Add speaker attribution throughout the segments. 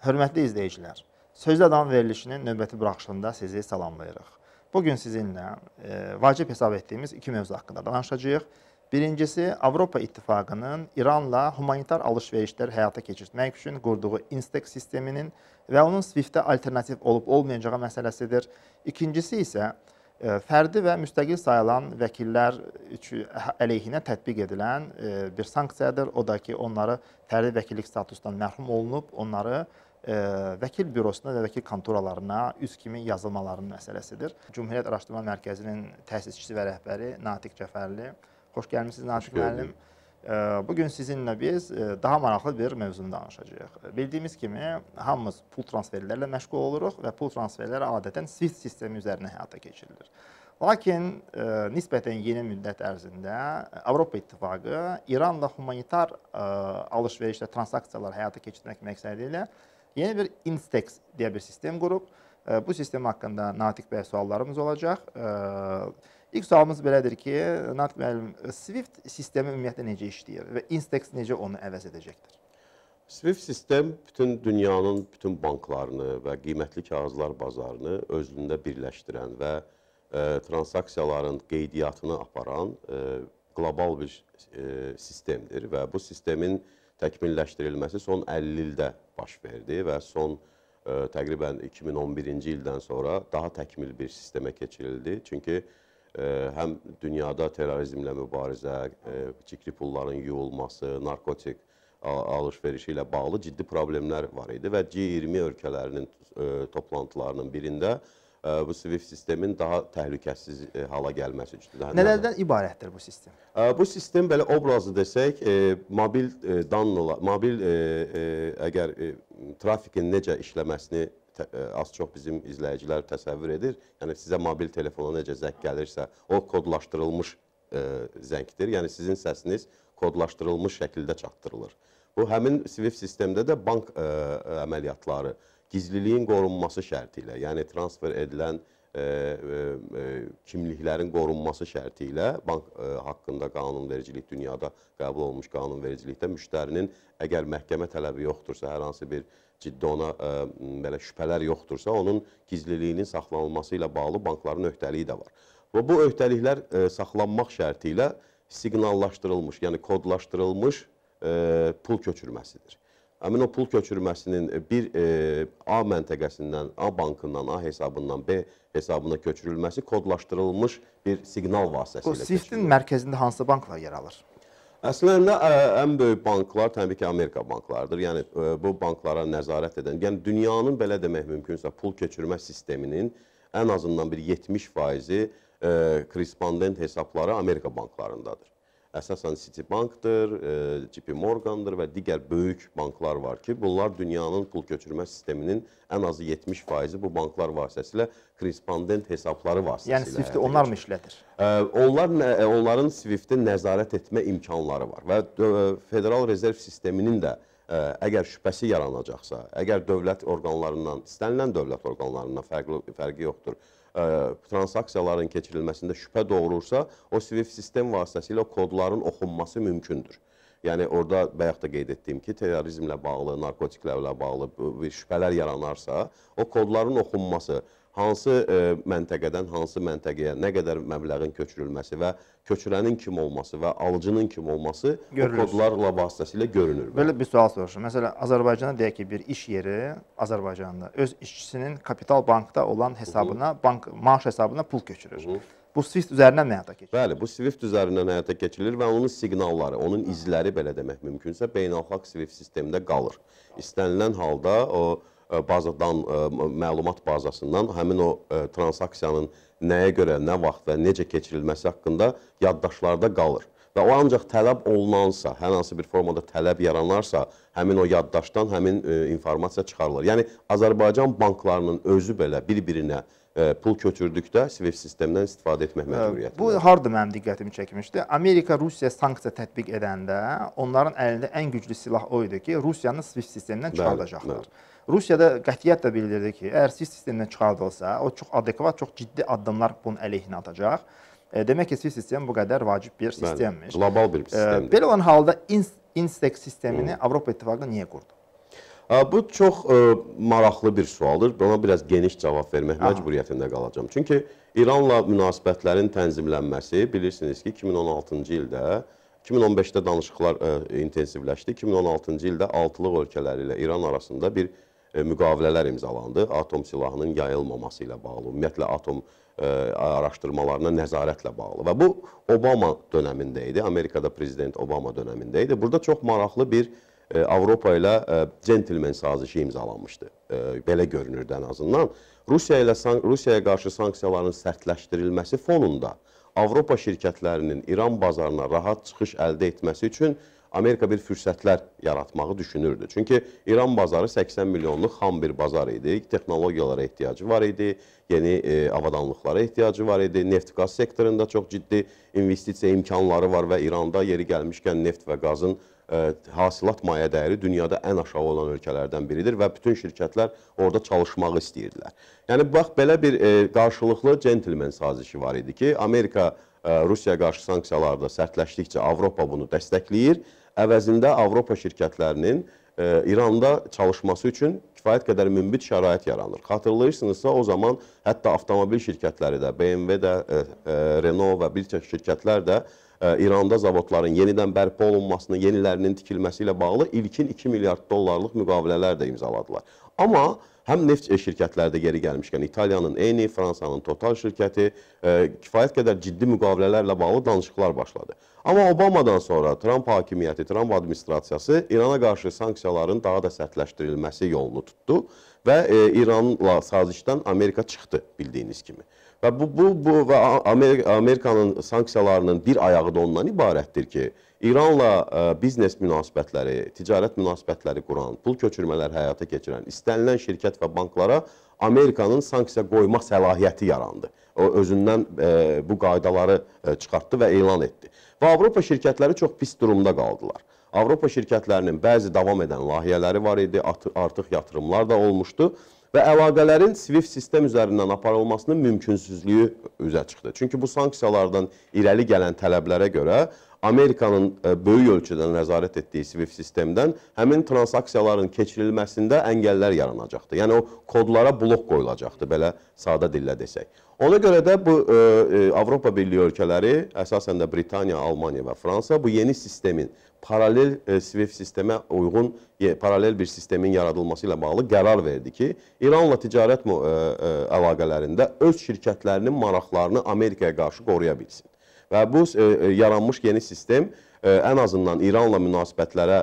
Speaker 1: Hörmətli izləyicilər, Sözdə Adam verilişinin növbəti buraxışında sizi salamlayırıq. Bugün sizinlə vacib hesab etdiyimiz iki mövzu haqqında danışacağıq. Birincisi, Avropa İttifaqının İranla humanitar alış-verişlər həyata keçirmək üçün qurduğu Instex sisteminin və onun SWIFT-ə alternativ olub-olmayacağı məsələsidir. İkincisi isə fərdi və müstəqil sayılan vəkillər əleyhinə tətbiq edilən bir sanksiyadır. O da ki, onları fərdi vəkillik statusdan məhrum olunub, onları vəkil bürosuna və vəkil kontoralarına üz kimi yazılmalarının məsələsidir. Cümhuriyyət Araşdırma Mərkəzinin təsisçisi və rəhbəri Natiq Cəfərli. Xoş gəlmişsiniz Natiq müəllim. Bugün sizinlə biz daha maraqlı bir mövzunu danışacağıq. Bildiyimiz kimi, hamımız pul transferlərlə məşğul oluruq və pul transferləri adətən SWIFT sistemi üzərinə həyata keçirilir. Lakin nisbətən yeni müddət ərzində Avropa İttifaqı İranla humanitar alış-verişlə transaksiyalar həyata keçirmək məqsədi ilə yeni bir Instex deyə bir sistem qurub. Bu sistem haqqında Natiq bəy suallarımız olacaq. İlk sualımız belədir ki, Natiq müəllim, SWIFT sistemi ümumiyyətlə necə işləyir və Instex necə onu əvəz edəcəkdir?
Speaker 2: SWIFT sistem bütün dünyanın bütün banklarını və qiymətli kağızlar bazarını özündə birləşdirən və transaksiyaların qeydiyyatını aparan qlobal bir sistemdir və bu sistemin təkmilləşdirilməsi son 50 ildə baş verdi və son təqribən 2011-ci ildən sonra daha təkmil bir sistemə keçirildi. Çünki həm dünyada terrorizmlə mübarizə, çikli pulların yuyulması, narkotik alış-verişi ilə bağlı ciddi problemlər var idi və G20 ölkələrinin toplantılarının birində bu SWIFT sistemin daha təhlükəsiz hala gəlməsi üçün.
Speaker 1: Nələrdən ibarətdir bu sistem?
Speaker 2: Bu sistem belə obrazlı desək, mobil əgər trafikin necə işləməsini az-çox bizim izləyicilər təsəvvür edir. Yəni sizə mobil telefona necə zəng gəlirsə, o kodlaşdırılmış zəngdir. Yəni sizin səsiniz kodlaşdırılmış şəkildə çatdırılır. Bu həmin SWIFT sistemdə də bank əməliyyatları gizliliyin qorunması şərti ilə, yəni transfer edilən kimliklərin qorunması şərti ilə bank haqqında qanunvericilik, dünyada qəbul olunmuş qanunvericilikdə müştərinin əgər məhkəmə tələbi yoxdursa, hər hansı bir ciddi ona belə şübhələr yoxdursa, onun gizliliyinin saxlanılması ilə bağlı bankların öhdəliyi də var. Və bu öhdəliklər saxlanmaq şərti ilə siqnallaşdırılmış, yəni kodlaşdırılmış pul köçürməsidir. Həmin o pul köçürməsinin bir A məntəqəsindən, A bankından, A hesabından B hesabına köçürülməsi kodlaşdırılmış bir siqnal vasitəsilə
Speaker 1: köçürülür. Bu SWIFT-in mərkəzində hansı banklar yer alır?
Speaker 2: Əslində, ən böyük banklar təbii ki, Amerika banklarıdır. Yəni, bu banklara nəzarət edən, yəni dünyanın belə demək mümkünsə pul köçürmə sisteminin ən azından bir 70%-i korrespondent hesabları Amerika banklarındadır. Əsasən Citibankdır, JP Morgandır və digər böyük banklar var ki, bunlar dünyanın pul köçürmə sisteminin ən azı 70%-i bu banklar vasitəsilə korrespondent hesabları vasitəsilə.
Speaker 1: Yəni SWIFT-i onlar mı işlədir?
Speaker 2: Onların SWIFT-i nəzarət etmə imkanları var və Federal Rezerv sisteminin də əgər şübhəsi yaranacaqsa, əgər dövlət orqanlarından, istənilən dövlət orqanlarından fərqi yoxdur, transaksiyaların keçirilməsində şübhə doğurursa, o SWIFT sistem vasitəsilə kodların oxunması mümkündür. Yəni, orada bayaq da qeyd etdiyim ki, terrorizmlə bağlı, narkotiklərlə bağlı bir şübhələr yaranarsa, o kodların oxunması, hansı məntəqədən hansı məntəqəyə nə qədər məbləğin köçürülməsi və köçürənin kim olması və alıcının kim olması o kodlarla vasitəsilə görünür.
Speaker 1: Belə bir sual soruşum. Məsələn, Azərbaycanda deyək ki, bir iş yeri Azərbaycanda öz işçisinin kapital bankda olan hesabına, maaş hesabına pul köçürür. Bu SWIFT üzərindən həyata keçirilir?
Speaker 2: Bəli, bu SWIFT üzərindən həyata keçirilir və onun siqnalları, onun izləri belə demək mümkünsə beynəlxalq SWIFT sistemində qalır. İstənilən halda o bazadan, məlumat bazasından həmin o transaksiyanın nəyə görə, nə vaxt və necə keçirilməsi haqqında yaddaşlarda qalır. Və o ancaq tələb olunansa, hər hansı bir formada tələb yaranarsa, həmin o yaddaşdan həmin informasiya çıxarılır. Yəni, Azərbaycan banklarının özü belə bir-birinə pul köçürdükdə SWIFT sistemdən istifadə etmək məcburiyyətində.
Speaker 1: Bu harda mənim diqqətimi çəkmişdi? Amerika Rusiya sanksiya tətbiq edəndə onların əlində ən güclü silah o idi ki, Rusiyanı SWIFT sistemindən çıxardacaqlar. Rusiyada qətiyyətlə bildirdi ki, əgər SWIFT sistemindən çıxardılsa, o çox adekvat, çox ciddi addımlar bunun əleyhinə atacaq. Demək ki, SWIFT sistemi bu qədər vacib bir sistemmiş.
Speaker 2: Global bir sistemdir.
Speaker 1: Belə olan halda Instex sistemini Avropa İttifaqı niyə qurdu?
Speaker 2: Bu çox maraqlı bir sualdır. Ona biraz geniş cavab vermək məcburiyyətində qalacağım. Çünki İranla münasibətlərin tənzimlənməsi bilirsiniz ki, 2016-cı ildə 2015-də danışıqlar intensivləşdi. 2016-cı ildə altılıq ölkələri ilə İran arasında bir müqavilələr imzalandı. Atom silahının yayılmaması ilə bağlı, ümumiyyətlə atom araşdırmalarına nəzarətlə bağlı. Və bu Obama dönəmində idi. Amerikada prezident Obama dönəmində idi. Burada çox maraqlı bir Avropa ilə centilmen sazişi imzalanmışdı. Belə görünürdü ən azından. Rusiyaya qarşı sanksiyaların sərtləşdirilməsi fonunda Avropa şirkətlərinin İran bazarına rahat çıxış əldə etməsi üçün Amerika bir fürsətlər yaratmağı düşünürdü. Çünki İran bazarı 80 milyonluq xam bir bazar idi. Texnologiyalara ehtiyacı var idi, yeni avadanlıqlara ehtiyacı var idi. Neft-qaz sektorunda çox ciddi investisiya imkanları var və İranda yeri gəlmişkən neft və qazın hasilat maya dəyəri dünyada ən aşağı olan ölkələrdən biridir və bütün şirkətlər orada çalışmağı istəyirdilər. Yəni, bax, belə bir qarşılıqlı centilmen sazişi var idi ki, Amerika Rusiyaya qarşı sanksiyalarda sərtləşdikcə Avropa bunu dəstəkləyir. Əvəzində Avropa şirkətlərinin İranda çalışması üçün kifayət qədər münbit şərait yaranır. Xatırlayırsınızsa, o zaman hətta avtomobil şirkətləri də, BMW də, Renault və bir çox şirkətlər də İranda zavodların yenidən bərpa olunmasını, yenilərinin tikilməsi ilə bağlı ilkin 2 milyard dollarlıq müqavilələr də imzaladılar. Amma həm neft şirkətləri də geri gəlmişkən İtaliyanın Eni, Fransanın Total şirkəti kifayət qədər ciddi müqavilələrlə bağlı danışıqlar başladı. Amma Obamadan sonra Trump hakimiyyəti, Trump administrasiyası İrana qarşı sanksiyaların daha da sərtləşdirilməsi yolunu tutdu və İranla sazişdən Amerika çıxdı, bildiyiniz kimi. Və bu Amerikanın sanksiyalarının bir ayağı da ondan ibarətdir ki, İranla biznes münasibətləri, ticarət münasibətləri quran, pul köçürmələr həyata keçirən istənilən şirkət və banklara Amerikanın sanksiya qoyma səlahiyyəti yarandı. O özündən bu qaydaları çıxartdı və elan etdi. Və Avropa şirkətləri çox pis durumda qaldılar. Avropa şirkətlərinin bəzi davam edən layihələri var idi, artıq yatırımlar da olmuşdu və əlaqələrin SWIFT sistem üzərindən aparılmasının mümkünsüzlüyü üzə çıxdı. Çünki bu sanksiyalardan irəli gələn tələblərə görə Amerikanın böyük ölçüdə nəzarət etdiyi SWIFT sistemdən həmin transaksiyaların keçirilməsində əngəllər yaranacaqdı. Yəni, o kodlara blok qoyulacaqdı, belə sadə dillə desək. Ona görə də bu Avropa Birliyi ölkələri, əsasən də Britaniya, Almaniya və Fransa bu yeni sistemin, paralel SWIFT sistemə uyğun paralel bir sistemin yaradılması ilə bağlı qərar verdi ki, İranla ticarət əlaqələrində öz şirkətlərinin maraqlarını Amerikaya qarşı qoruya bilsin. Və bu yaranmış yeni sistem ən azından İranla münasibətlərə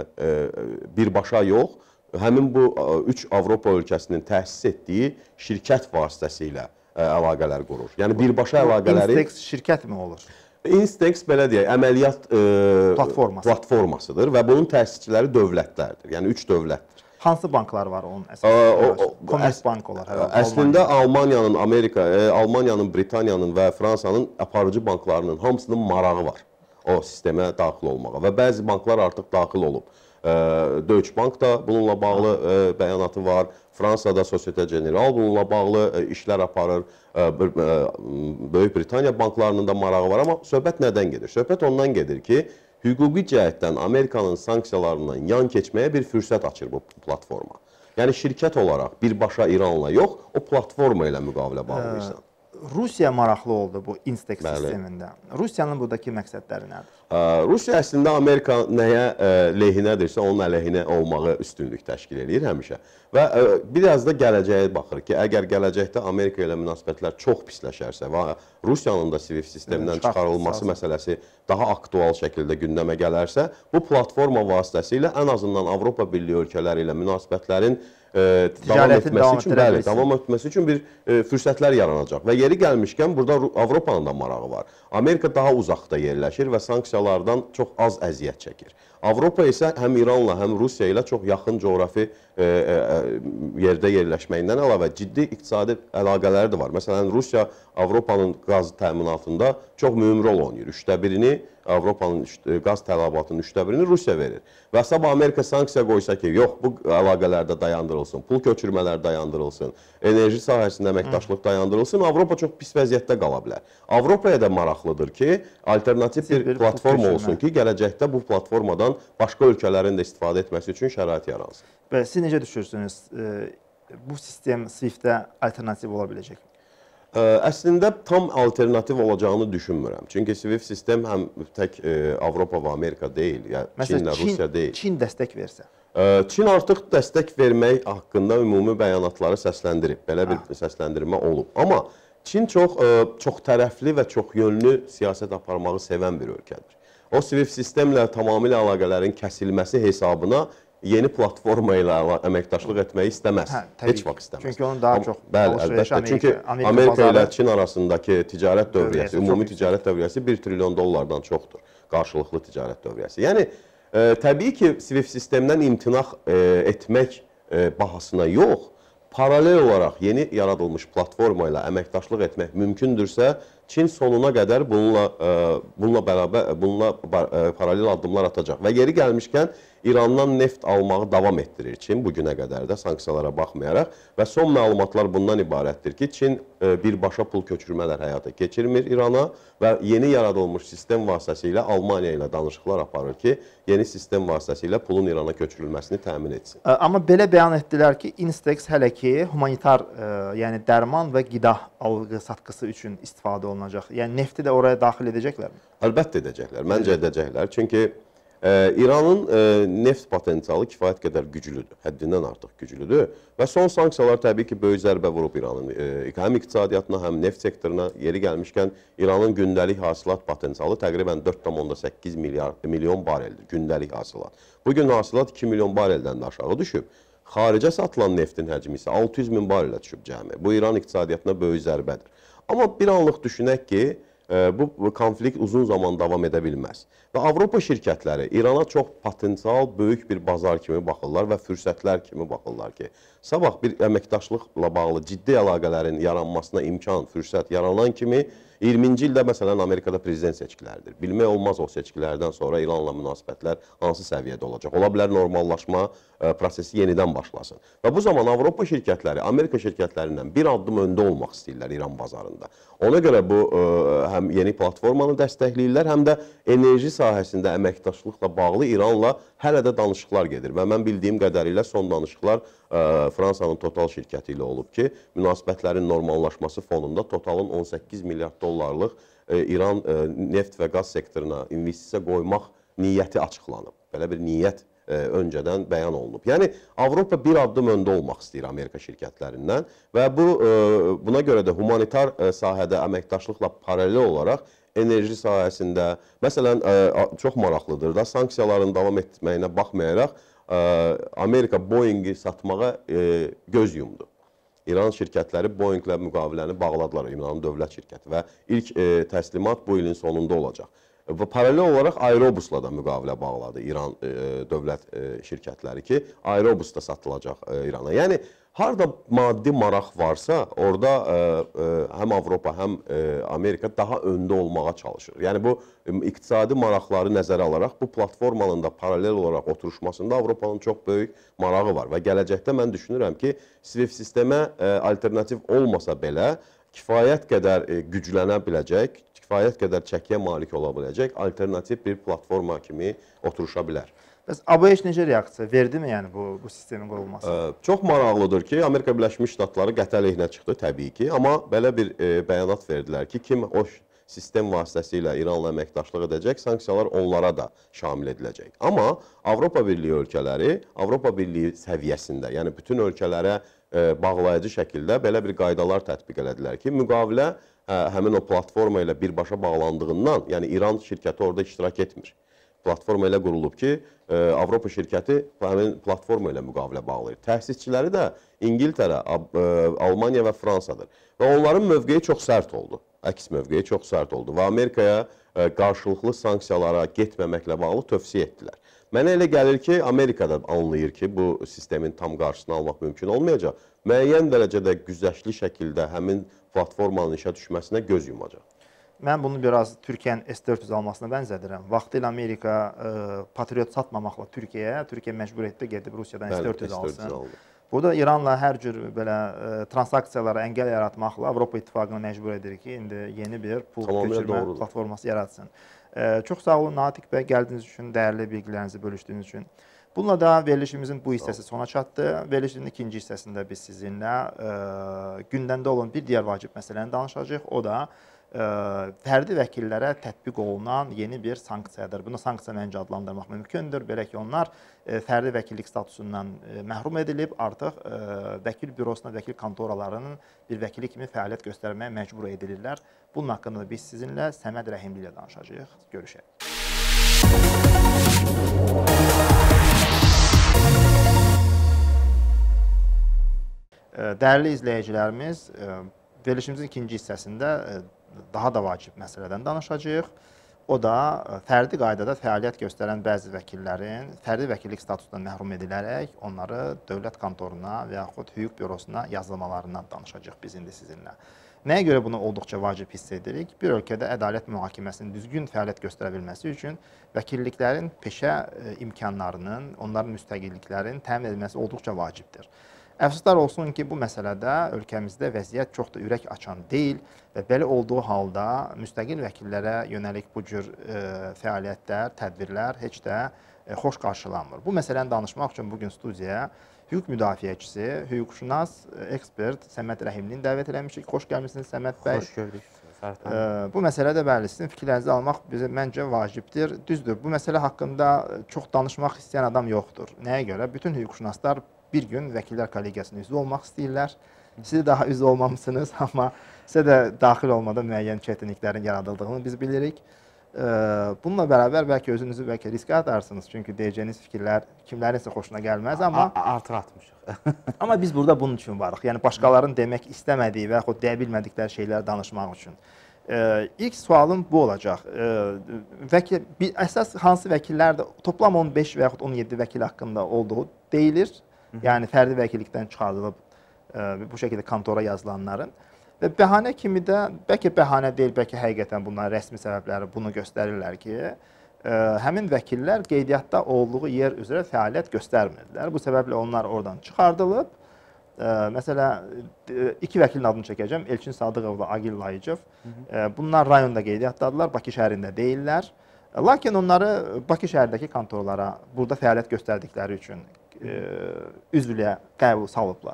Speaker 2: birbaşa yox, həmin bu 3 Avropa ölkəsinin təsis etdiyi şirkət vasitəsilə əlaqələr qurur. Yəni, birbaşa əlaqələri...
Speaker 1: Instex şirkət mi olur?
Speaker 2: Instex, belə deyək, əməliyyat platformasıdır və bunun təsisçiləri dövlətlərdir. Yəni, 3 dövlətdir.
Speaker 1: Hansı banklar var onun əsasında? Kommersbank olar.
Speaker 2: Əslində Almaniyanın, Britaniyanın və Fransanın aparıcı banklarının hamısının marağı var o sistemə daxil olmağa və bəzi banklar artıq daxil olub. Deutsche Bank da bununla bağlı bəyanatı var. Fransada Societe Generale bununla bağlı işlər aparır. Böyük Britaniya banklarının da marağı var. Amma söhbət nədən gedir? Söhbət ondan gedir ki, hüquqi cəhətdən Amerikanın sanksiyalarından yan keçməyə bir fürsət açır bu platforma. Yəni, şirkət olaraq birbaşa İranla yox, o platforma ilə müqavilə bağlayırsan.
Speaker 1: Rusiya maraqlı oldu bu Instex sistemində. Rusiyanın buradakı məqsədləri nədir?
Speaker 2: Rusiya əslində Amerika nəyə lehinədirsə, onun əleyhinə olmağı üstünlük təşkil edir həmişə. Və biraz da gələcəyə baxır ki, əgər gələcəkdə Amerika ilə münasibətlər çox pisləşərsə və Rusiyanın da SWIFT sistemindən çıxarılması məsələsi daha aktual şəkildə gündəmə gələrsə, bu platforma vasitəsilə ən azından Avropa Birliyi ölkələri ilə münasibətlərin davam etməsi üçün bir fürsətlər yaranacaq. Və yeri gəlmişkən, burada Avropanın da marağı var. Amerika daha uzaqda yerləşir və sanksiyalardan çox az əziyyət çəkir. Avropa isə həm İranla, həm Rusiya ilə çox yaxın coğrafi yerdə yerləşməyindən əlavə ciddi iqtisadi əlaqələri də var. Məsələn, Rusiya Avropanın qaz təminatında çox mühüm rol oynayır. 1/3-ni Avropanın qaz tələbatının 1/3-ni Rusiya verir. Və sabah Amerika sanksiya qoysa ki, yox, bu əlaqələr də dayandırılsın, pul köçürmələr dayandırılsın, enerji sahəsində əməkdaşlıq dayandırılsın, Avropa çox pis vəziyyətdə qala bilər. Avropaya da maraqlıdır ki, alternativ bir platforma olsun ki, gələcəkdə bu platformadan başqa ölkələrin də istifadə etməsi üçün şərait yaransın.
Speaker 1: Və siz necə düşünürsünüz? Bu sistem SWIFT-ə alternativ ola biləcək?
Speaker 2: Əslində tam alternativ olacağını düşünmürəm. Çünki SWIFT sistem həm tək Avropa və Amerika deyil, yəni Çinlə Rusiya deyil.
Speaker 1: Çin dəstək versə?
Speaker 2: Çin artıq dəstək vermək haqqında ümumi bəyanatları səsləndirib. Belə bir səsləndirmə olub. Amma Çin çox tərəfli və çox yönlü siyasət aparmağı sevən bir ölkədir. O SWIFT sistemlə tamamilə əlaqələrin kəsilməsi hesabına yeni platforma ilə əməkdaşlıq etməyi istəməz. Heç vaxt istəməz.
Speaker 1: Çünki onun daha çox
Speaker 2: əlbəttə. Çünki Amerika ilə Çin arasındakı ticarət dövriyyəsi, ümumi ticarət dövriyyəsi 1 trilyon dollardan çoxdur. Qarşılıqlı ticarət dövriyyəsi. Yəni, təbii ki, SWIFT sistemdən imtina etmək bahasına yox, paralel olaraq yeni yaradılmış platforma ilə əməkdaşlıq etmək mümkündürsə, Çin sonuna qədər bununla paralel addımlar atacaq. Və yeri gəlmişkən, İrandan neft almağı davam etdirir Çin bugünə qədər də sanksiyalara baxmayaraq və son məlumatlar bundan ibarətdir ki, Çin birbaşa pul köçürmələr həyata keçirmir İrana və yeni yaradılmış sistem vasitəsilə Almaniya ilə danışıqlar aparır ki, yeni sistem vasitəsilə pulun İrana köçürülməsini təmin etsin.
Speaker 1: Amma belə bəyan etdilər ki, Instex hələ ki humanitar, yəni dərman və qida alğı-satqısı üçün istifadə olunacaq. Yəni nefti də oraya daxil edəcəklərmi?
Speaker 2: Əlbəttə edəcəklər, məncə edəcəklər. Çünki İranın neft potensialı kifayət qədər güclüdür, həddindən artıq güclüdür və son sanksiyalar təbii ki, böyük zərbə vurub İranın həm iqtisadiyyatına, həm neft sektoruna. Yeri gəlmişkən İranın gündəlik hasilat potensialı təqribən 4,8 milyon bareldir, gündəlik hasilat. Bugün hasilat 2 milyon bareldən də aşağı düşüb. Xaricə satılan neftin həcmi isə 600 min barelə düşüb cəmi. Bu İran iqtisadiyyatına böyük zərbədir. Amma bir anlıq düşünək ki, bu konflikt uzun zaman davam edə bilməz. Və Avropa şirkətləri İrana çox potensial, böyük bir bazar kimi baxırlar və fürsətlər kimi baxırlar ki, sabah bir əməkdaşlıqla bağlı ciddi əlaqələrin yaranmasına imkan, fürsət yaranan kimi 20-ci ildə məsələn Amerikada prezident seçkiləridir. Bilmək olmaz o seçkilərdən sonra İranla münasibətlər hansı səviyyədə olacaq. Ola bilər normallaşma prosesi yenidən başlasın. Və bu zaman Avropa şirkətləri Amerika şirkətlərindən bir addım öndə olmaq istəyirlər İran bazarında. Ona görə bu həm yeni platformanı dəstəkləyirlər, həm də enerji sahəsində əməkdaşlıqla bağlı İranla hələ də danışıqlar gedir. Və mən bildiyim qədərilə son danışıqlar Fransanın Total şirkəti ilə olub ki, münasibətlərin normallaşması fonunda Totalın 18 milyard dollarlıq İran neft və qaz sektoruna investisiya qoymaq niyyəti açıqlanıb. Belə bir niyyət öncədən bəyan olunub. Yəni, Avropa bir addım öndə olmaq istəyir Amerika şirkətlərindən və buna görə də humanitar sahədə əməkdaşlıqla paralel olaraq enerji sahəsində, məsələn, çox maraqlıdır da, sanksiyaların davam etməyinə baxmayaraq, Amerika Boeing-i satmağa göz yumdu. İran şirkətləri Boeing-lə müqaviləni bağladılar, İranın dövlət şirkəti və ilk təslimat bu ilin sonunda olacaq. Və paralel olaraq Aerobusla da müqavilə bağladı İran dövlət şirkətləri ki, Aerobus da satılacaq İrana. Yəni, harada maddi maraq varsa, orada həm Avropa, həm Amerika daha öndə olmağa çalışır. Yəni, bu iqtisadi maraqları nəzərə alaraq, bu platformanın da paralel olaraq oturuşmasında Avropanın çox böyük marağı var. Və gələcəkdə mən düşünürəm ki, SWIFT sistemə alternativ olmasa belə, kifayət qədər güclənə biləcək, kifayət qədər çəkiyə malik ola biləcək alternativ bir platforma kimi oturuşa bilər.
Speaker 1: Bəs ABŞ necə reaksiya verdimi yəni bu sistemin qurulması?
Speaker 2: Çox maraqlıdır ki, Amerika Birləşmiş Ştatları qətə əleyhinə çıxdı təbii ki, amma belə bir bəyanat verdilər ki, kim o sistem vasitəsilə İranla əməkdaşlıq edəcək, sanksiyalar onlara da şamil ediləcək. Amma Avropa Birliyi ölkələri, Avropa Birliyi səviyyəsində, yəni bütün ölkələrə bağlayıcı şəkildə belə bir qaydalar tətbiq elədilər ki, müqavilə həmin o platforma ilə birbaşa bağlandığından, yəni İran şirkəti orada iştirak etmir. Platforma ilə qurulub ki, Avropa şirkəti həmin platforma ilə müqavilə bağlayır. Təsisçiləri də İngiltərə, Almaniya və Fransadır. Və onların mövqeyi çox sərt oldu. Əks mövqeyi çox sərt oldu və Amerikaya qarşılıqlı sanksiyalara getməməklə bağlı tövsiyə etdilər. Mənə elə gəlir ki, Amerika da anlayır ki, bu sistemin tam qarşısını almaq mümkün olmayacaq. Müəyyən dərəcədə güzəştli şəkildə həmin platformanın işə düşməsinə göz yumacaq.
Speaker 1: Mən bunu biraz Türkiyənin S-400 almasına bənzədirəm. Vaxtilə Amerika Patriot satmamaqla Türkiyə məcbur etdi gedib Rusiyadan S-400 alsın. Burada İranla hər cür belə transaksiyalara əngəl yaratmaqla Avropa İttifaqını məcbur edir ki, indi yeni bir pul köçürmə platforması yaratsın. Çox sağ olun Natiq bəy, gəldiyiniz üçün, dəyərli bilgilərinizi bölüşdüyünüz üçün. Bununla da verilişimizin bu hissəsi sona çatdı. Verilişin ikinci hissəsində biz sizinlə gündəmdə olan bir digər vacib məsələni danışacağıq. O da fərdi vəkillərə tətbiq olunan yeni bir sanksiyadır. Bunu sanksiya məncə adlandırmaq mümkündür. Belə ki, onlar fərdi vəkillik statusundan məhrum edilib, artıq vəkil bürosuna, vəkil kontoralarının bir vəkili kimi fəaliyyət göstərməyə məcbur edilirlər. Bunun haqqında biz sizinlə Səməd Rəhimli ilə danışacağıq. Görüşək. Dəyərli izləyicilərimiz, verilişimizin ikinci hissəsində daha da vacib məsələdən danışacağıq. O da fərdi qaydada fəaliyyət göstərən bəzi vəkillərin fərdi vəkillik statusundan məhrum edilərək onları dövlət kontoruna və yaxud hüquq bürosuna yazılmalarından danışacağıq biz indi sizinlə. Nəyə görə bunu olduqca vacib hiss edirik? Bir ölkədə ədalət mühakiməsinin düzgün fəaliyyət göstərə bilməsi üçün vəkilliklərin peşə imkanlarının, onların müstəqilliklərin təmin edilməsi olduqca vacibdir. Əfsuslar olsun ki, bu məsələdə ölkəmizdə vəziyyət çox da ürək açan deyil və belə olduğu halda müstəqil vəkillərə yönəlik bu cür fəaliyyətlər, tədbirlər heç də xoş qarşılanmır. Bu məsələni danışmaq üçün bugün studiyaya hüquq müdafiəçisi, hüquqşünas, ekspert Səməd Rəhimlini dəvət eləmişik. Xoş gəlmişsiniz Səməd bəy.
Speaker 3: Xoş gördük.
Speaker 1: Bu məsələdə bəli, sizin fikirlərinizi almaq bizə məncə vacibdir. Düzdür, bu məsələ haqqında çox danışmaq istəyən adam yoxdur. Nəyə görə? Bütün hüquqşünaslar bir gün vəkillər kollegiyasının üzvü olmaq istəyirlər. Siz daha üzvü olmamışsınız, amma sizə də daxil olmada müəyyən çətinliklərin yaradıldığını biz bilirik. Bununla bərabər bəlkə özünüzü riskə atarsınız, çünki deyəcəyiniz fikirlər kimlərinsə xoşuna gəlməz, amma
Speaker 3: artıq atmışıq.
Speaker 1: Amma biz burada bunun üçün varıq. Yəni başqalarının demək istəmədiyi və yaxud deyə bilmədikləri şeyləri danışmaq üçün. İlk sualım bu olacaq. Əsas hansı vəkillərdə toplam 15 və yaxud 17 vəkil haqqında olduğu deyilir. Yəni fərdi vəkillikdən çıxardılıb bu şəkildə kontora yazılanların və bəhanə kimi də, bəlkə bəhanə deyil, bəlkə həqiqətən bunların rəsmi səbəbləri bunu göstərirlər ki, həmin vəkillər qeydiyyatda olduğu yer üzrə fəaliyyət göstərmirdilər. Bu səbəblə onlar oradan çıxardılıb. Məsələ, iki vəkilin adını çəkəcəm, Elçin Sadıqov və Agil Layıcov. Bunlar rayonda qeydiyyatdadırlar, Bakı şəhərində deyillər. Lakin onları Bakı şəhərdəki kontorlara burada fəaliyyət göstərdikləri üçün üzvlüyə qəbul salıblar.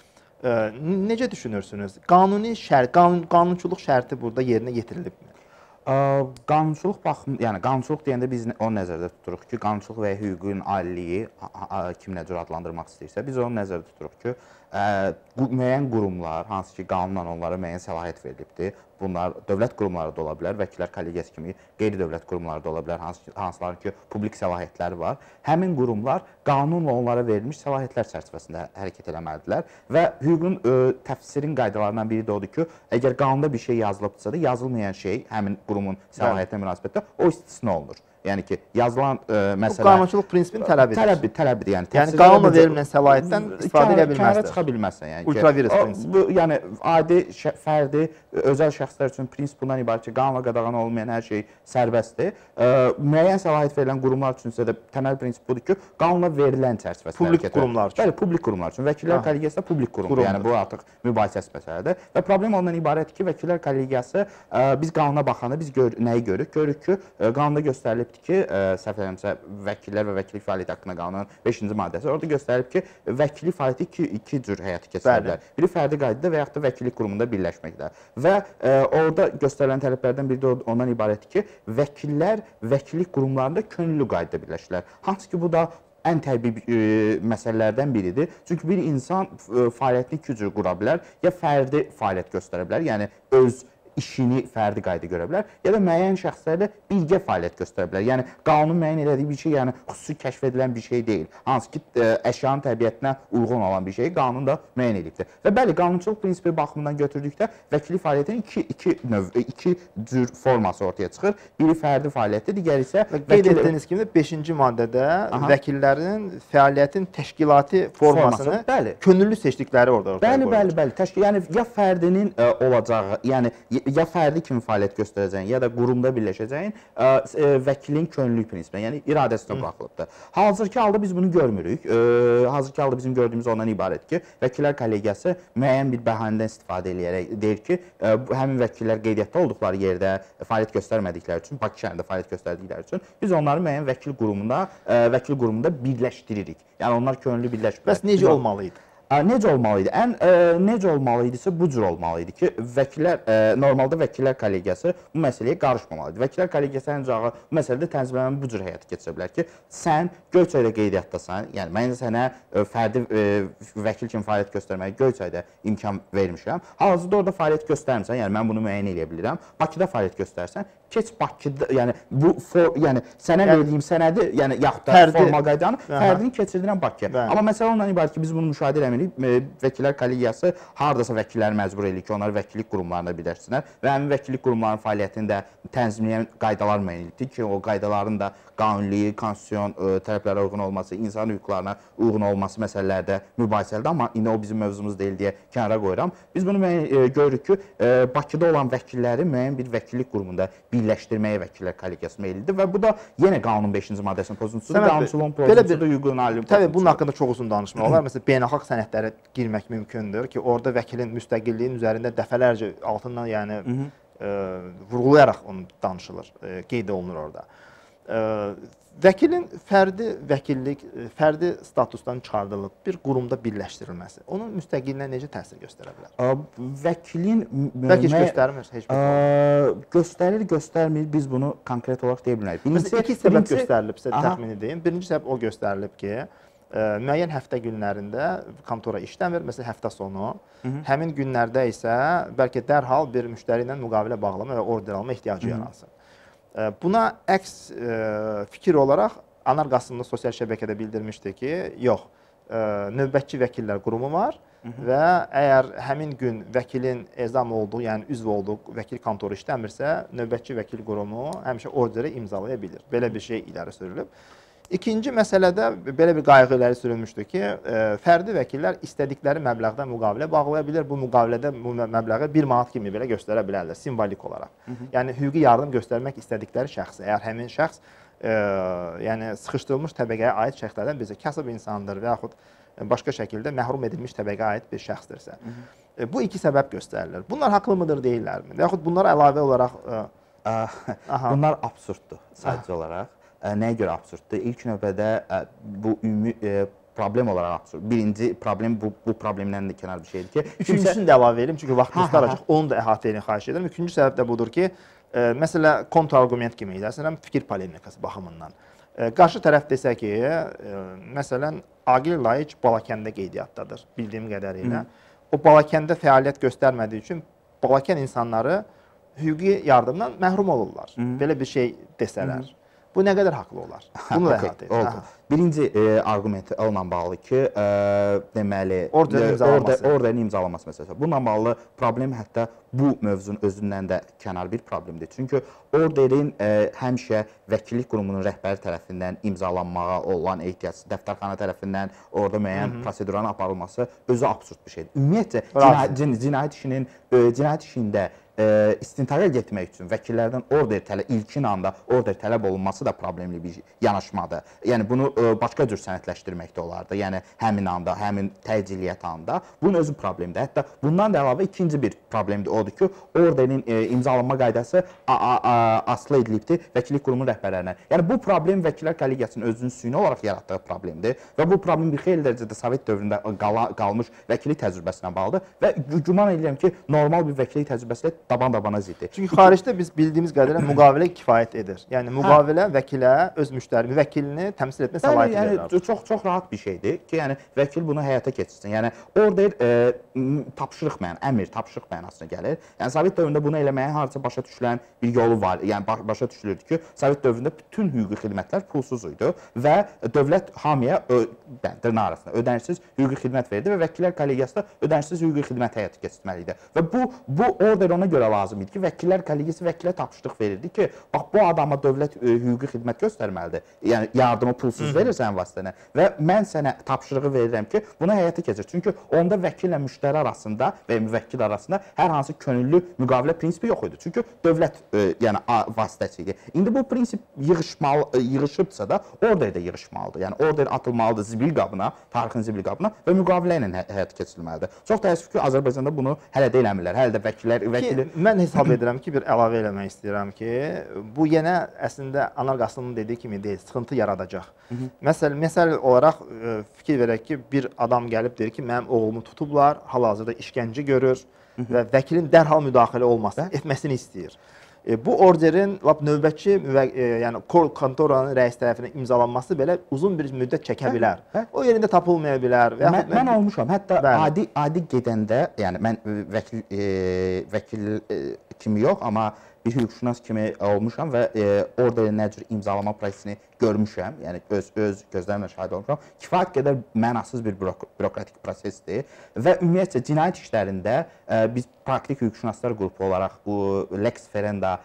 Speaker 1: Necə düşünürsünüz? Qanunçuluq şərti burada yerinə yetirilibmi?
Speaker 3: Qanunçuluq baxım, yəni qanunçuluq deyəndə biz onu nəzərdə tuturuq ki, qanunçuluq və hüququn aliliyi kim nə cür adlandırmaq istəyirsə, biz onu nəzərdə tuturuq ki, müəyyən qurumlar, hansı ki, qanunla onlara müəyyən səlahiyyət verilibdir. Bunlar dövlət qurumları da ola bilər, vəkillər kollegiyası kimi qeyri-dövlət qurumları da ola bilər, hansıların ki, publik səlahiyyətləri var. Həmin qurumlar qanunla onlara verilmiş səlahiyyətlər çərçivəsində hərəkət eləməlidirlər və hüququn təfsirin qaydalarından biri də odur ki, əgər qanunda bir şey yazılıbdırsa da, yazılmayan şey həmin qurumun səlahiyyətinə münasibətdə o istisna olunur. Yəni ki, yazılan məsələ...
Speaker 1: Bu qanunçuluq prinsipinin tələbidir.
Speaker 3: Tələbidir.
Speaker 1: Yəni, qanunla verilən səlahiyyətdən istifadə edə bilməzdir.
Speaker 3: Kənara çıxa bilməzsən.
Speaker 1: Ultravirus prinsipi.
Speaker 3: Yəni, adi, fərdi, özəl şəxslər üçün prinsip bundan ibarət ki, qanunla qadağan olmayan hər şey sərbəstdir. Müəyyən səlahiyyət verilən qurumlar üçün isə də təməl prinsip budur ki, qanunla verilən çərçivəsində
Speaker 1: publik qurumlar üçün.
Speaker 3: Bəli, publik qurumlar üçün. Vəkillər kollegiyası da publik qurumdur. Yəni, bu artıq mübahisəs məsələdir. Və problem ondan ibarətdir ki, vəkillər kollegiyası biz qanuna baxanda biz nəyi görürük? Görürük ki, qanunda göstərilib ki, səhv eləmirəmsə, vəkillər və vəkillik fəaliyyəti haqqında qanunun 5-ci maddəsi orada göstərilib ki, vəkillik fəaliyyəti iki cür həyata keçirilə bilər. Biri fərdi qaydada və yaxud da vəkillik qurumunda birləşməkdə. Və orada göstərilən tələblərdən biri də ondan ibarətdir ki, vəkillər vəkillik qurumlarında könüllü qaydada birləşirlər. Hansı ki, bu da ən təbii məsələlərdən biridir. Çünki bir insan fəaliyyətini iki cür qura bilər, ya fərdi fəaliyyət göstərə bilər, yəni öz işini fərdi qayda görə bilər, ya da müəyyən şəxslər də birgə fəaliyyət göstərə bilər. Yəni qanun müəyyən etdiyi bir şey, yəni xüsusi kəşf edilən bir şey deyil. Hansı ki, əşyanın təbiətinə uyğun olan bir şey qanun da müəyyən edibdir. Və bəli, qanunçuluq prinsipi baxımından götürdükdə vəkillik fəaliyyətinin iki cür forması ortaya çıxır. Biri fərdi fəaliyyətdir, digəri isə
Speaker 1: qeyd etdiyiniz kimi 5-ci maddədə vəkillərin fəaliyyətin təşkilati formasını könüllü seçdikləri orada ortaya qoyulur.
Speaker 3: Bəli. Yəni ya fərdinin olacağı, yəni ya fərdi kimi fəaliyyət göstərəcəyin, ya da qurumda birləşəcəyin vəkilin könüllülük prinsipinə, yəni iradəsinə buraxılıbdır. Hazırki halda biz bunu görmürük. Hazırki halda bizim gördüyümüz ondan ibarət ki, vəkillər kollegiyası müəyyən bir bəhanədən istifadə edərək deyir ki, həmin vəkillər qeydiyyatda olduqları yerdə fəaliyyət göstərmədikləri üçün, Bakı şəhərində fəaliyyət göstərdikləri üçün biz onları müəyyən vəkil qurumunda birləşdiririk. Yəni onlar könüllü birləşmir.
Speaker 1: Bəs necə olmalı idi?
Speaker 3: Necə olmalı idi? Necə olmalı idisə bu cür olmalı idi ki, normalda vəkillər kollegiyası bu məsələyə qarışmamalı idi. Vəkillər kollegiyası ancaq bu məsələdə tənzimləməni bu cür həyata keçirə bilər ki, sən Göyçayda qeydiyyatdasan, yəni mən sənə fərdi vəkil kimi fəaliyyət göstərməyə Göyçayda imkan vermişəm. Hazırda orada fəaliyyət göstərmirsən, yəni mən bunu müəyyən edə bilirəm. Bakıda fəaliyyət göstərsən, keç Bakıda, yəni sənə verdiyim sənədi, yəni yaxud da formal qaydanı fərdini keçirdirəm Bakıya. Amma məsələ ondan ibarət ki, biz bunu müşahidə eləmirik. Vəkillər kollegiyası hardasa vəkilləri məcbur edir ki, onlar vəkillik qurumlarında birləşsinlər və həmin vəkillik qurumlarının fəaliyyətini də tənzimləyən qaydalar müəyyən etdik ki, o qaydaların da qanuniliyi, konstitusiyon tələblərə uyğun olması, insan hüquqlarına uyğun olması məsələlərdə mübahisəlidir, amma indi o bizim mövzumuz deyil deyə kənara qoyuram. Biz bunu görürük ki, Bakıda olan vəkilləri müəyyən bir vəkillik qurumunda birləşdirməyə vəkillər kollegiyası meyillidir və bu da yenə qanunun 5-ci maddəsinin pozuntusudur, qanunçuluğun pozuntusudur, hüququn alimi pozuntusudur.
Speaker 1: Təbii, bunun haqqında çox uzun danışmaq olar. Məsələn, beynəlxalq sənədlərə girmək mümkündür ki, orada vəkilin müstəqilliyinin üzərində dəfələrcə altından, yəni vurğulayaraq onu danışılır, qeyd olunur orada. Vəkilin fərdi statusdan çıxardılıb bir qurumda birləşdirilməsi onun müstəqilliyinə necə təsir göstərə bilər?
Speaker 3: Vəkilin
Speaker 1: bəlkə heç göstərmir, heç bir
Speaker 3: göstərir, göstərmir, biz bunu konkret olaraq deyə bilmərik.
Speaker 1: Məsələn, iki səbəb göstərilib, sizə təxmin edeyim. Birinci səbəb o göstərilib ki, müəyyən həftə günlərində kontora işləmir, məsələn, həftə sonu. Həmin günlərdə isə bəlkə dərhal bir müştəri ilə müqavilə bağlama və order alma ehtiyacı yaransın. Buna əks fikir olaraq Anar Qasımlı sosial şəbəkədə bildirmişdi ki, yox, növbətçi vəkillər qurumu var və əgər həmin gün vəkilin ezam olduğu, yəni üzv olduğu vəkil kontoru işləmirsə, növbətçi vəkil qurumu həmişə orderi imzalaya bilir. Belə bir şey iləri sürülüb. İkinci məsələdə belə bir qayğı iləri sürülmüşdü ki, fərdi vəkillər istədikləri məbləğdə müqavilə bağlaya bilir. Bu müqavilədə bu məbləği 1 manat kimi belə göstərə bilərlər, simvolik olaraq. Yəni, hüquqi yardım göstərmək istədikləri şəxs, əgər həmin şəxs sıxışdırılmış təbəqəyə aid şəxslərdən birisi kasıb insandır və yaxud başqa şəkildə məhrum edilmiş təbəqəyə aid bir şəxsdirsə. Bu iki səbəb göstərilir. Bunlar haqlı mıdır, deyirlərmi? Və yaxud bunlara əlavə olaraq...
Speaker 3: Bunlar absurddur sadəcə olaraq. Nəyə görə absurddur? İlk növbədə bu ümumi problem olaraq absurd. Birinci problem bu problemdən də kənar bir şeydir ki...
Speaker 1: Üçüncüsünü də əlavə edelim, çünki vaxtımız daracaq. Onu da əhatə edin, xahiş edirəm. Üçüncü səbəb də budur ki, məsələ kontrargument kimi edəsən, fikir polemikası baxımından. Qarşı tərəf desə ki, məsələn, Agil Laiç Balakəndə qeydiyyatdadır, bildiyim qədərilə. O Balakəndə fəaliyyət göstərmədiyi üçün Balakən insanları hüquqi yardımdan məhrum olurlar. Belə bir şey desələr. Bu nə qədər haqlı olar? Bunu da əhatə edin.
Speaker 3: Birinci arqumenti onunla bağlı ki, deməli, orderin imzalanması məsələsi. Bununla bağlı problem hətta bu mövzunun özündən də kənar bir problemdir. Çünki orderin həmişə vəkillik qurumunun rəhbəri tərəfindən imzalanmağa olan ehtiyac, dəftərxana tərəfindən orada müəyyən prosedurların aparılması özü absurd bir şeydir. Ümumiyyətcə, cinayət işində istintaqa getmək üçün vəkillərdən ilkin anda order tələb olunması da problemli bir yanaşmadır. Yəni, bunu başqa cür sənədləşdirmək də olardı. Yəni, həmin anda, həmin təciliyyət anda bunun özü problemdir. Hətta bundan da əlavə ikinci bir problemdir. Odur ki, orderin imzalanma qaydası asılı edilibdir vəkillik qurumunun rəhbərlərinə. Yəni, bu problem vəkillər kollegiyasının özünün süni olaraq yaratdığı problemdir və bu problem bir xeyli dərəcədə Sovet dövründə qalmış vəkillik təcrübəsinə bağlıdır və güman edirəm ki, normal bir vəkillik təcrübəsi taban-tabana ziddir.
Speaker 1: Çünki xaricdə biz bildiyimiz qədərlə müqavilə kifayət edir. Yəni, müqavilə vəkilə öz müvəkkilini təmsil etmə səlahiyyəti
Speaker 3: yəni,
Speaker 1: verirlər.
Speaker 3: çox rahat bir şeydir ki, yəni vəkil bunu həyata keçirsin. Yəni order tapşırıq əmr, tapşırıq mənasına gəlir. Yəni Sovet dövründə bunu eləməyə hardasa başa düşülən bir yolu var. Yəni başa düşülürdü ki, Sovet dövründə bütün hüquqi xidmətlər pulsuz idi və dövlət hamıya dırnaq arasında ödənişsiz hüquqi xidmət verdi və vəkillər kollegiyası da ödənişsiz hüquqi xidmət həyata keçirməli idi. Və bu order ona görə lazım idi ki, vəkillər kollegiyası vəkilə tapşırıq verirdi ki, bax bu adama dövlət hüquqi xidmət göstərməlidir. Yəni yardımı pulsuz verirsən vasitənə və mən sənə tapşırığı verirəm ki, bunu həyata keçir. Çünki onda vəkillə müştəri arasında və müvəkkil arasında hər hansı könüllü müqavilə prinsipi yox idi. Çünki dövlət yəni vasitəsi idi. İndi bu prinsip yığışıbsa da order də yığışmalıdır. Yəni order atılmalıdır zibil qabına, tarixin zibil qabına və müqavilə ilə həyata keçirilməlidir. Çox təəssüf ki, Azərbaycanda bunu hələ də eləmirlər. Hələ də vəkili
Speaker 1: mən hesab edirəm ki, bir əlavə eləmək istəyirəm ki, bu yenə əslində Anar Qasımın dediyi kimi deyil, sıxıntı yaradacaq. Məsəl olaraq fikir verək ki, bir adam gəlib deyir ki, mənim oğlumu tutublar, hal-hazırda işgəncə görür və vəkilin dərhal müdaxilə olmasını etməsini istəyir. Bu orderin növbətçi yəni kontoranın rəis tərəfindən imzalanması belə uzun bir müddət çəkə bilər. O yerində tapılmaya bilər.
Speaker 3: Mən olmuşam. Hətta adi gedəndə, yəni mən vəkil kimi yox, amma bir hüquqşünas kimi olmuşam və orderin nə cür imzalama prosesini görmüşəm. Yəni öz gözlərimlə şahid olmuşam. Kifayət qədər mənasız bir bürokratik prosesdir və ümumiyyətcə cinayət işlərində biz praktik hüquqşünaslar qrupu olaraq bu Lex Ferenda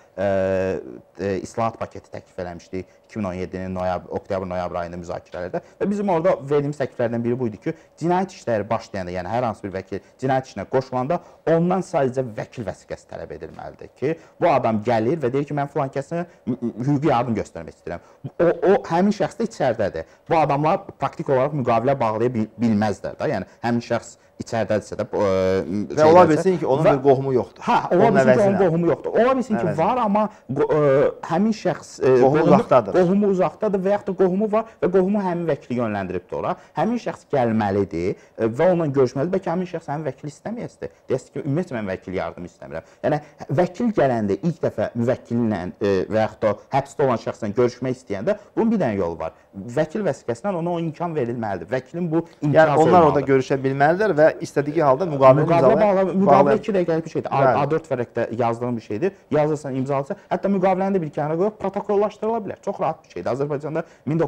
Speaker 3: islahat paketi təklif eləmişdik 2017-nin oktyabr-noyabr ayında müzakirələrdə və bizim orada verdiyimiz təkliflərdən biri buydu ki, cinayət işləri başlayanda, yəni hər hansı bir vəkil cinayət işinə qoşulanda ondan sadəcə vəkil vəsiqəsi tələb edilməlidir ki, bu adam gəlir və deyir ki, mən filan kəsinə hüquqi yardım göstərmək istəyirəm. O həmin şəxs də içərdədir. Bu adamlar praktik olaraq müqavilə bağlaya bilməzlər də. Yəni həmin şəxs içərdədirsə də
Speaker 1: və ola bilsin ki, onun bir qohumu yoxdur.
Speaker 3: Ola bilsin ki, onun qohumu yoxdur. Ola bilsin ki, var, amma həmin şəxs qohumu uzaqdadır və yaxud da qohumu var və qohumu həmin vəkili yönləndiribdir ora. Həmin şəxs gəlməlidir və onunla görüşməlidir. Bəlkə həmin şəxs həmin vəkili istəməyəsidir. Deyəsə ki, ümumiyyətlə mən vəkil yardımı istəmirəm. Yəni vəkil gələndə ilk dəfə müvəkkillə və yaxud da həbsdə olan şəxslə görüşmək istəyəndə bunun bir dənə yolu var. Vəkil vəsiqəsindən ona o imkan verilməlidir. Vəkilin bu imkanı olmalıdır.
Speaker 1: Yəni onlar orada görüşə bilməlidirlər və istədiyi halda
Speaker 3: müqavilə 2 dəqiqəlik bir şeydir. A4 vərəqdə yazdığın bir şeydir. Yazırsan, imzalarsan, hətta müqaviləni də bir kənara qoyub protokollaşdırıla bilər. Çox rahat bir şeydir. Azərbaycanda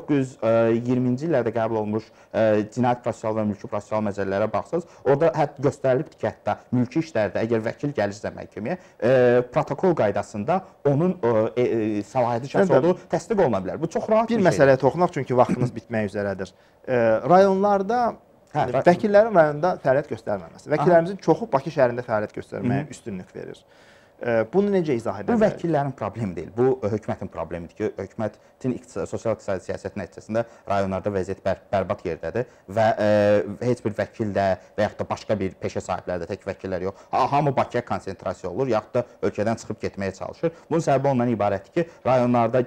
Speaker 3: 1920-ci illərdə qəbul olunmuş cinayət prosessual və mülki prosessual məcəllələrə baxsınız, orada hətta göstərilibdir ki, hətta mülki işlərdə əgər vəkil gəlirsə məhkəməyə, protokol qaydasında onun səlahiyyəti şəxs olduğu təsdiq oluna bilər. Bu çox rahat bir şeydir.
Speaker 1: Bir məsələyə toxunaq, çünki vaxtımız bitmək üzrədir. Rayonlarda vəkillərin rayonda fəaliyyət göstərməməsi. Vəkillərimizin çoxu Bakı şəhərində fəaliyyət göstərməyə üstünlük verir. Bunu necə izah edək?
Speaker 3: Bu vəkillərin problemi deyil. Bu hökumətin problemidir ki, hökumətin sosial-iqtisadi siyasəti nəticəsində rayonlarda vəziyyət bərbad yerdədir və heç bir vəkil də və yaxud da başqa bir peşə sahibləri də, tək vəkillər yox, hamı Bakıya konsentrasiya olur, yaxud da ölkədən çıxıb getməyə çalışır. Bunun səbəbi ondan ibarətdir ki, rayonlarda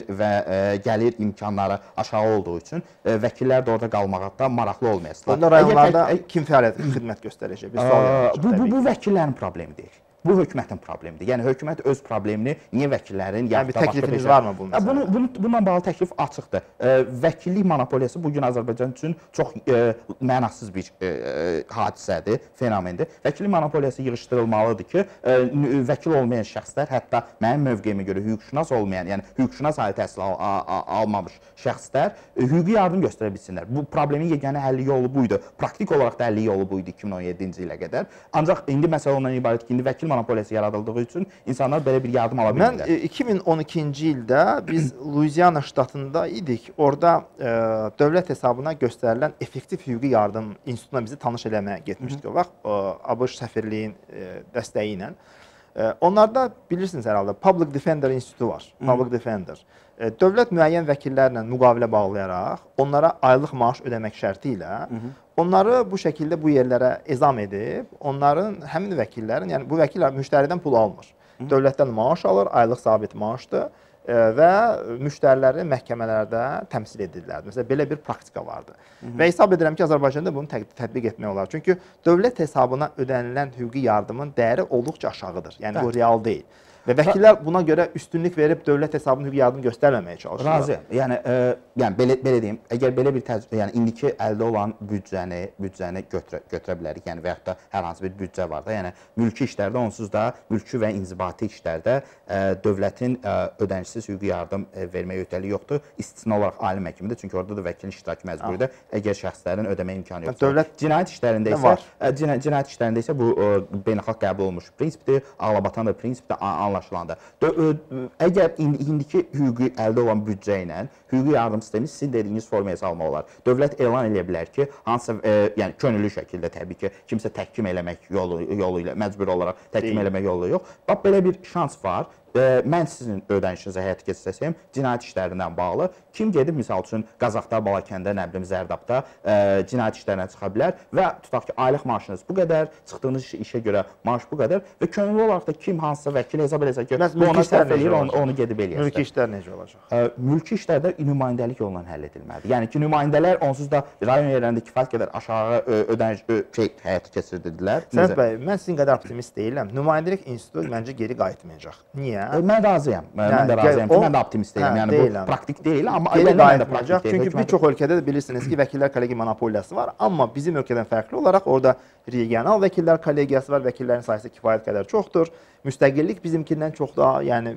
Speaker 3: gəlir imkanları aşağı olduğu üçün vəkillər də orada qalmaqda maraqlı olmayasılar.
Speaker 1: Onda rayonlarda kim fəaliyyət xidmət göstərəcək?
Speaker 3: Bu vəkillərin problemi deyil. Bu hökumətin problemidir. Yəni hökumət öz problemini niyə vəkillərin
Speaker 1: yəni bir təklifiniz varmı bunun məsələdə?
Speaker 3: Bununla bağlı təklif açıqdır. Vəkillik monopoliyası bu gün Azərbaycan üçün çox mənasız bir hadisədir, fenomendir. Vəkillik monopoliyası yığışdırılmalıdır ki, vəkil olmayan şəxslər, hətta mənim mövqeyimə görə hüquqşünas olmayan, yəni hüquqşünas ali təhsil almamış şəxslər hüquqi yardım göstərə bilsinlər. Bu problemin yeganə həlli yolu buydu. Praktik olaraq da həlli yolu buydu 2017-ci ilə qədər. Ancaq indi məsələ ondan ibarət ki, indi vəkil monopoliyası yaradıldığı üçün insanlar belə bir yardım ala bilmirlər.
Speaker 1: Mən 2012-ci ildə biz Luiziana ştatında idik. Orada dövlət hesabına göstərilən effektiv hüquqi yardım institutuna bizi tanış eləməyə getmişdik o vaxt. ABŞ səfirliyin dəstəyi ilə. Onlarda bilirsiniz hər halda Public Defender institutu var. Public Defender. Dövlət müəyyən vəkillərlə müqavilə bağlayaraq onlara aylıq maaş ödəmək şərti ilə onları bu şəkildə bu yerlərə ezam edib, onların həmin vəkillərin, yəni bu vəkillər müştəridən pul almır. Dövlətdən maaş alır, aylıq sabit maaşdır və müştəriləri məhkəmələrdə təmsil edirlər. Məsələn, belə bir praktika vardı. Və hesab edirəm ki, Azərbaycanda bunu tətbiq etmək olar. Çünki dövlət hesabına ödənilən hüquqi yardımın dəyəri olduqca aşağıdır. Yəni bu real deyil. Və vəkillər buna görə üstünlük verib dövlət hesabına hüquqi yardım göstərməməyə çalışırlar.
Speaker 3: Razıyam. Yəni belə deyim, əgər belə bir yəni indiki əldə olan büdcəni götürə bilərik. Yəni və yaxud da hər hansı bir büdcə var da, yəni mülki işlərdə onsuz da mülki və inzibati işlərdə dövlətin ödənişsiz hüquqi yardım verməyə öhdəliyi yoxdur. İstisna olaraq ali məhkəmədə, çünki orada da vəkilin iştirakı məcburidir. Əgər şəxslərin ödəmə imkanı yoxdursa.
Speaker 1: Dövlət
Speaker 3: cinayət işlərində isə bu beynəlxalq qəbul olunmuş prinsipdir. Ağlabatan da prinsipdir, anlaşılandır. Əgər indiki hüquqi əldə olan büdcə ilə hüquqi yardım sistemi sizin dediyiniz formaya salmaq olar. Dövlət elan edə bilər ki, hansısa yəni könüllü şəkildə təbii ki, kimsə təhkim eləmək yolu ilə məcburi olaraq təhkim eləmək yolu yox. Bax belə bir şans var. Mən sizin ödənişinizi həyata keçirsəm, cinayət işlərindən bağlı kim gedib misal üçün Qazaxda, Balakəndə, nə bilim Zərdabda cinayət işlərinə çıxa bilər və tutaq ki, aylıq maaşınız bu qədər, çıxdığınız işə görə maaş bu qədər və könüllü olaraq da kim hansısa vəkil hesab eləsə ki, bu ona sərf eləyir, onu gedib eləyir.
Speaker 1: Mülki işlər necə olacaq?
Speaker 3: Mülki işlərdə nümayəndəlik yolundan həll edilməlidir. Yəni ki, nümayəndələr onsuz da rayon yerlərində kifayət qədər aşağı ödəniş həyata keçirdilər.
Speaker 1: Səməd bəy, mən sizin qədər optimist deyiləm. Nümayəndəlik institutu məncə geri qayıtmayacaq. Niyə?
Speaker 3: Mən razıyam. Mən də razıyam ki, mən də optimist deyiləm. Yəni bu praktik deyil, amma
Speaker 1: geri qayıtmayacaq. Çünki bir çox ölkədə də bilirsiniz ki, vəkillər kollegiya monopoliyası var, amma bizim ölkədən fərqli olaraq orada regional vəkillər kollegiyası var, vəkillərin sayısı kifayət qədər çoxdur. Müstəqillik bizimkindən çox daha, yəni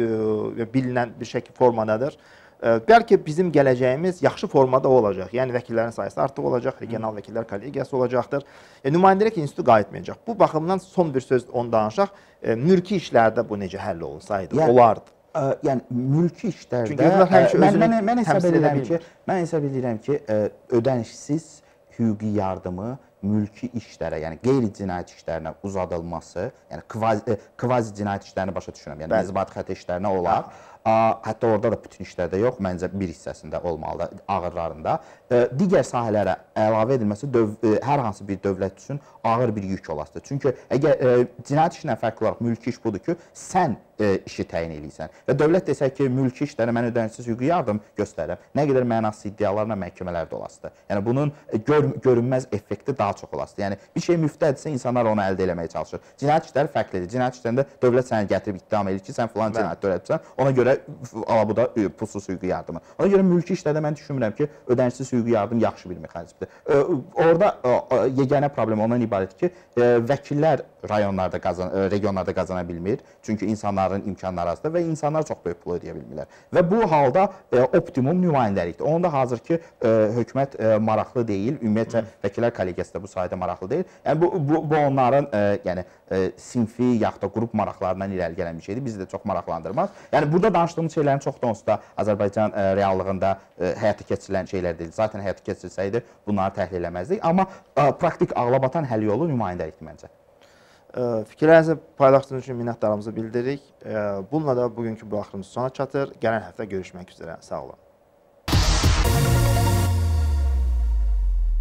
Speaker 1: bilinən bir şəkil formadadır. Bəlkə bizim gələcəyimiz yaxşı formada olacaq. Yəni vəkillərin sayısı artıq olacaq, regional vəkillər kollegiyası olacaqdır. Nümayəndəlik institutu qayıtmayacaq. Bu baxımdan son bir söz onu danışaq. Mülki işlərdə bu necə həll olunsaydı, olardı.
Speaker 3: Yəni mülki işlərdə
Speaker 1: çünki onlar həmişə özünü
Speaker 3: mən hesab edirəm ki, ödənişsiz hüquqi yardımı mülki işlərə, yəni qeyri-cinayət işlərinə uzadılması, yəni kvazi cinayət işlərini başa düşürəm, yəni inzibati xəta işlərinə olar. Hətta orada da bütün işlərdə yox, məncə bir hissəsində olmalıdır, ağırlarında. Digər sahələrə əlavə edilməsi hər hansı bir dövlət üçün ağır bir yük olasıdır. Çünki əgər cinayət işindən fərqli olaraq mülki iş budur ki, sən işi təyin edirsən və dövlət desək ki, mülki işlərə mən ödənişsiz hüquqi yardım göstərirəm, nə qədər mənasız iddialarla məhkəmələrdə olasıdır. Yəni bunun görünməz effekti daha çox olasıdır. Yəni bir şey müftədirsə, insanlar onu əldə etməyə çalışır. Cinayət işləri fərqlidir. Cinayət işlərində dövlət səni gətirib ittiham edir ki, sən filan cinayət törətmisən, ona görə bu da pulsuz hüquqi yardımı. Ona görə mülki işlərdə mən düşünmürəm ki, ödənişsiz hüquqi yardım yaxşı bir mexanizmdir. Orada yeganə problem ondan ibarətdir ki, vəkillər regionlarda qazana bilmir. Çünki insanların imkanları azdır və insanlar çox böyük pul ödəyə bilmirlər. Və bu halda optimum nümayəndəlikdir. Onda hazır ki, hökumət maraqlı deyil, ümumiyyətlə vəkillər kollegiyası da bu sayədə maraqlı deyil. Yəni bu onların yəni sinfi yaxud da qrup maraqlarından irəli gələn bir şeydir. Bizi də çox maraqlandırmaz. Yəni burada danışdığımız şeylərin çoxu da onsuz da Azərbaycan reallığında həyata keçirilən şeylər deyil. Zaten həyata keçirilsəydi bunları təhlil eləməzdik. Amma praktik ağlabatan həll yolu nümayəndəlikdir məncə.
Speaker 1: Fikirlərinizi paylaşdığınız üçün minnətdarlığımızı bildiririk. Bununla da bugünkü buraxılımız sona çatır. Gələn həftə görüşmək üzrə. Sağ olun.